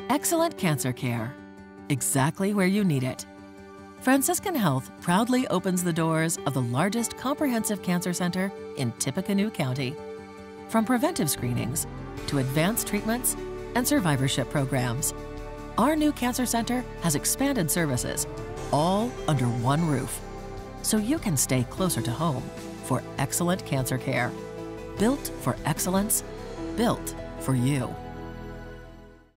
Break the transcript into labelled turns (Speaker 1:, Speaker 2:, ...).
Speaker 1: Excellent cancer care, exactly where you need it. Franciscan Health proudly opens the doors of the largest comprehensive cancer center in Tippecanoe County. From preventive screenings to advanced treatments and survivorship programs, our new cancer center has expanded services, all under one roof, so you can stay closer to home for excellent cancer care. Built for excellence, built for you.